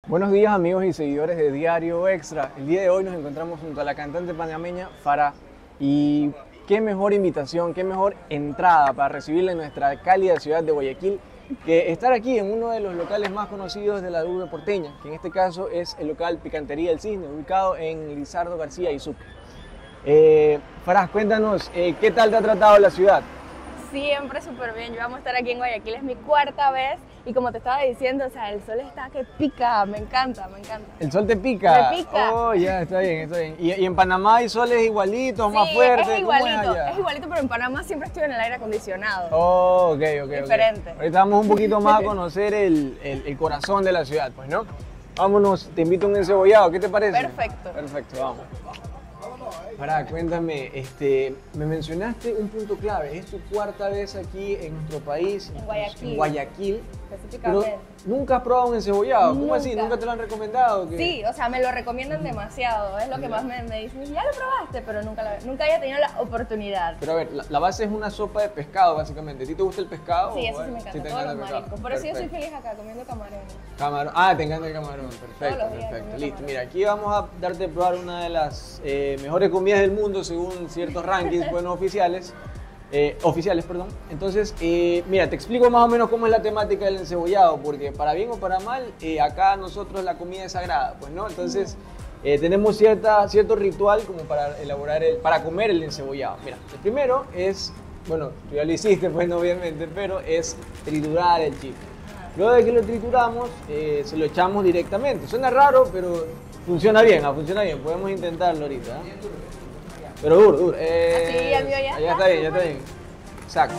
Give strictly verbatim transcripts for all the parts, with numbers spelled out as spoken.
Buenos días amigos y seguidores de Diario Extra. El día de hoy nos encontramos junto a la cantante panameña Farah y qué mejor invitación, qué mejor entrada para recibirla en nuestra cálida ciudad de Guayaquil que estar aquí en uno de los locales más conocidos de la urbe porteña, que en este caso es el local Picantería del Cisne, ubicado en Lizardo García y Sucre. Eh, Farah, cuéntanos, eh, ¿qué tal te ha tratado la ciudad? Siempre súper bien, yo vamos a estar aquí en Guayaquil, es mi cuarta vez y como te estaba diciendo, o sea, el sol está que pica, me encanta, me encanta. ¿El sol te pica? Me pica. Oh, ya, está bien, está bien. ¿Y, y en Panamá hay soles igualitos, Sí, más fuertes? es ¿Cómo igualito, allá? es igualito, pero en Panamá siempre estoy en el aire acondicionado. Oh, ok, ok. Diferente. Okay. Ahorita vamos un poquito más a conocer el, el, el corazón de la ciudad, pues, ¿no? Vámonos, te invito a un encebollado, ¿qué te parece? Perfecto. Perfecto, vamos. Farah, cuéntame, este, me mencionaste un punto clave, es tu cuarta vez aquí en nuestro país, En Guayaquil. en Guayaquil, pero Específicamente. nunca has probado un encebollado, ¿cómo Nunca. así? ¿Nunca te lo han recomendado? ¿Qué? Sí, o sea, me lo recomiendan demasiado, es lo que Ya. más me, me dicen, ya lo probaste, pero nunca, la, nunca había tenido la oportunidad. Pero a ver, la, la base es una sopa de pescado, básicamente. ¿A ti te gusta el pescado? Sí, o eso sí bueno? me encanta, Sí, te todos encanta los el pescado. mariscos. Por eso yo soy Perfecto. feliz acá, comiendo camarones. Camarón. Ah, te encanta el camarón. Perfecto, Todos los días perfecto. comiendo Listo. camarón. Mira, aquí vamos a darte a probar una de las eh, mejores comidas del mundo según ciertos rankings, bueno, oficiales. Eh, oficiales, perdón. Entonces, eh, mira, te explico más o menos cómo es la temática del encebollado, porque para bien o para mal, eh, acá nosotros la comida es sagrada, pues, ¿no? Entonces, eh, tenemos cierta, cierto ritual como para elaborar, el, para comer el encebollado. Mira, el primero es, bueno, tú ya lo hiciste, pues, no, obviamente, pero es triturar el chifle. Luego de que lo trituramos, eh, se lo echamos directamente. Suena raro, pero funciona bien, ah, funciona bien. Podemos intentarlo ahorita. ¿eh? Pero duro, duro. Eh, Así, el mío ya ya está está bien, ya súper. está bien. Exacto.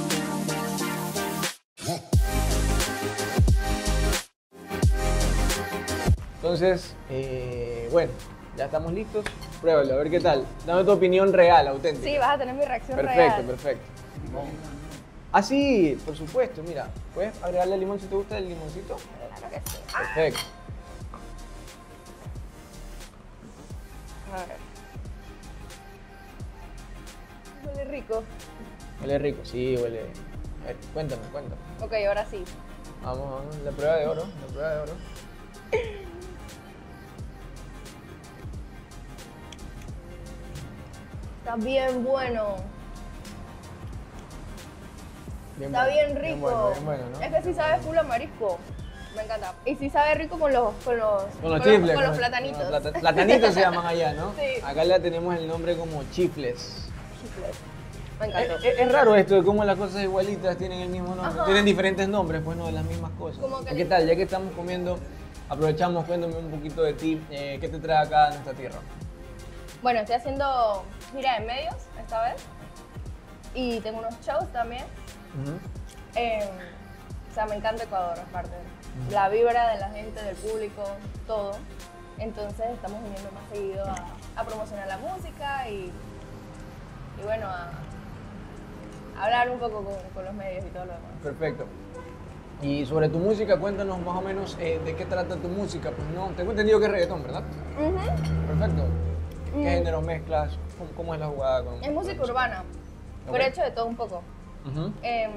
Entonces, eh, bueno, ya estamos listos. Pruébalo, a ver qué tal. Dame tu opinión real, auténtica. Sí, vas a tener mi reacción Perfecto, real. perfecto. Ah, sí, por supuesto, mira. ¿Puedes agregarle limón si te gusta el limoncito? Claro que sí. Perfecto. A ver. Huele rico. Huele rico, sí, huele. A ver, cuéntame, cuéntame. Ok, ahora sí. Vamos, vamos, la prueba de oro, la prueba de oro. Está bien bueno. Bien Está bueno, bien rico. Bien bueno, bien bueno, ¿no? Es que sí sabe full a marisco. Me encanta. Y sí sabe rico con los, con los, Con los chifles. con los platanitos. con los plata- platanitos se llaman allá, ¿no? Sí. Acá le tenemos el nombre como chifles. Chifles. Me Es, encantó. es- es raro esto de cómo las cosas igualitas tienen el mismo nombre. Ajá. Tienen diferentes nombres, pues no, de las mismas cosas. Como que ¿Qué le- tal? Ya que estamos comiendo, aprovechamos, cuéntame un poquito de ti. Eh, ¿Qué te trae acá a nuestra tierra? Bueno, estoy haciendo gira de medios esta vez. Y tengo unos shows también. Ujú. Eh, o sea, me encanta Ecuador, aparte. La vibra de la gente, del público, todo. Entonces estamos viniendo más seguido a, a promocionar la música y, y bueno, a, a hablar un poco con, con los medios y todo lo demás. Perfecto. Y sobre tu música, cuéntanos más o menos eh, de qué trata tu música. Pues no, tengo entendido que es reggaetón, ¿verdad? Ujú. Perfecto. ¿Qué Mm. género mezclas? ¿Cómo, cómo es la jugada con Es música urbana, Ok. pero he hecho de todo un poco. Ujú. Eh,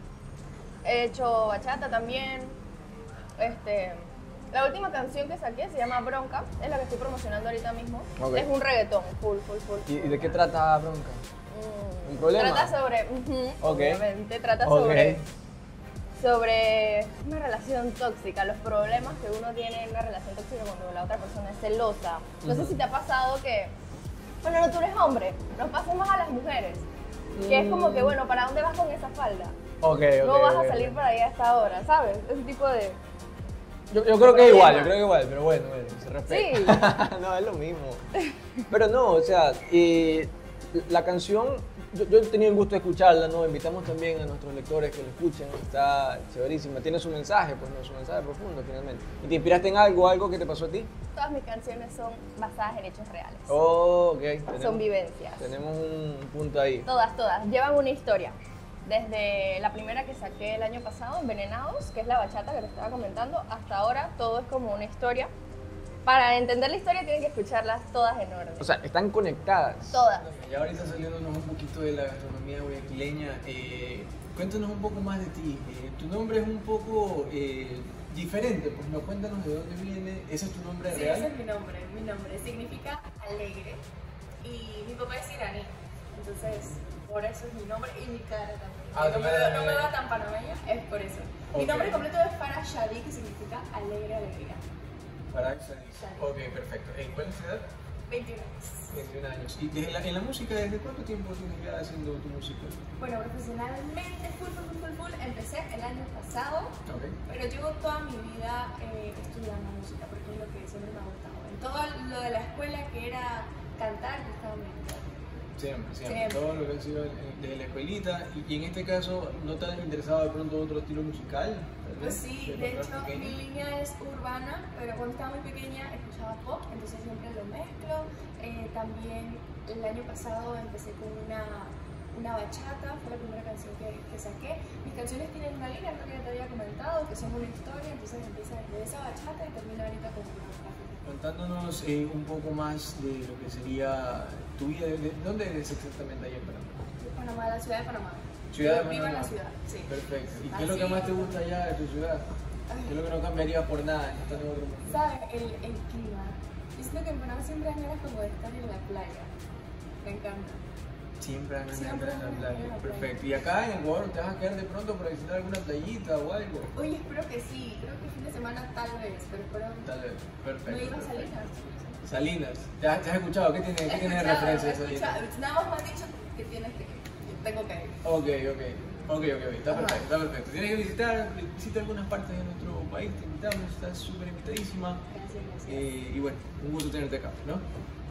he hecho bachata también. Este, la última canción que saqué se llama Bronca, es la que estoy promocionando ahorita mismo. Ok. Es un reggaetón, full, full, full. ¿Y, y de qué trata Bronca? Mm, ¿Un problema? Trata sobre, ujú, Ok. obviamente, trata Ok. sobre, sobre una relación tóxica, los problemas que uno tiene en una relación tóxica cuando la otra persona es celosa. No sé Ujú. si te ha pasado que, bueno, no, tú eres hombre, nos pasa más a las mujeres, que es como que, Mm. bueno, ¿para dónde vas con esa falda? Ok, ok. No vas ok, a salir ok. para allá a esta hora, ¿sabes? Ese tipo de... Yo, yo creo que es igual, problema. yo creo que igual, pero bueno, bueno, se respeta. No, es lo mismo. Pero no, o sea, eh, la canción, yo, yo he tenido el gusto de escucharla, ¿no? Invitamos también a nuestros lectores que lo escuchen, está chéverísima, tiene su mensaje, pues no, su mensaje profundo finalmente. ¿Y te inspiraste en algo, algo que te pasó a ti? Todas mis canciones son basadas en hechos reales. Oh, ok. Tenemos, Son vivencias. Tenemos un punto ahí. Todas, todas. Llevan una historia. Desde la primera que saqué el año pasado, Envenenados, que es la bachata que te estaba comentando, hasta ahora todo es como una historia. Para entender la historia tienen que escucharlas todas en orden. O sea, están conectadas. Todas. Ya ahorita saliéndonos un poquito de la gastronomía guayaquileña, eh, cuéntanos un poco más de ti. Eh, tu nombre es un poco eh, diferente, pues no, cuéntanos de dónde viene, ¿ese es tu nombre Sí, real? ese es mi nombre, mi nombre significa alegre y mi papá es iraní, entonces por eso es mi nombre y mi cara también. Ah, no, tu me cara veo, no también. me veo tan panameña, es por eso. Mi Ok. nombre completo es Farah Shadi, que significa alegre, alegría. Para Shadi. Shadi. Ok, perfecto. ¿En cuál es tu edad? veintiuno años. veintiún años. ¿Y desde la, en la música, desde cuánto tiempo tienes ya haciendo tu música? Bueno, profesionalmente, full, full, full, full, full, empecé el año pasado, Ok. pero llevo toda mi vida eh, estudiando música, porque es lo que siempre me ha gustado. En todo lo de la escuela que era cantar, yo estaba muy enamorada. Siempre, siempre, Siempre. todo lo que ha sido en- desde la escuelita. Y, y en este caso, ¿no te has interesado de pronto otro estilo musical? Tal Pues vez, sí, de de cuando hecho eras mi pequeña. línea es urbana, pero cuando estaba muy pequeña escuchaba pop, entonces siempre lo mezclo. Eh, también el año pasado empecé con una, una bachata, fue la primera canción que, que saqué. Mis canciones tienen una línea, creo que ya te había comentado, que son una historia, entonces empieza desde esa bachata y termina ahorita con una bachata. Contándonos eh, un poco más de lo que sería tu vida, de, de- ¿dónde eres exactamente allá en Panamá? De Panamá, la ciudad de Panamá. Ciudad de Yo vivo en Panamá. la ciudad, sí. Perfecto. ¿Y qué Así es lo que más te gusta allá de tu ciudad? Ay. ¿Qué es lo que no cambiaría por nada en esta nueva mundo? ¿Sabes? El, el clima. Yo siento que en Panamá siempre hay ganas como de estar en la playa. Me encanta. Siempre andan Siempre en la andan en playa. la playa. Perfecto. ¿Y acá en Ecuador te vas a quedar de pronto para visitar alguna playita o algo? Oye, espero que sí. Creo que fin de semana tal vez, pero espero. Tal vez. Perfecto. No iba a perfecto. Salinas. Salinas. ¿Te has, te has escuchado? ¿Qué tiene, qué tiene de Escuchado, referencia de Salinas? escuchado. Nada más me han dicho que tienes que ir. Yo tengo que ir. Ok, ok. Ok, ok, ok. Está Ajá. perfecto, está perfecto. Tienes que visitar, visita algunas partes de nuestro país, te invitamos, estás súper invitadísima. Gracias, gracias. Eh, y bueno, un gusto tenerte acá, ¿no?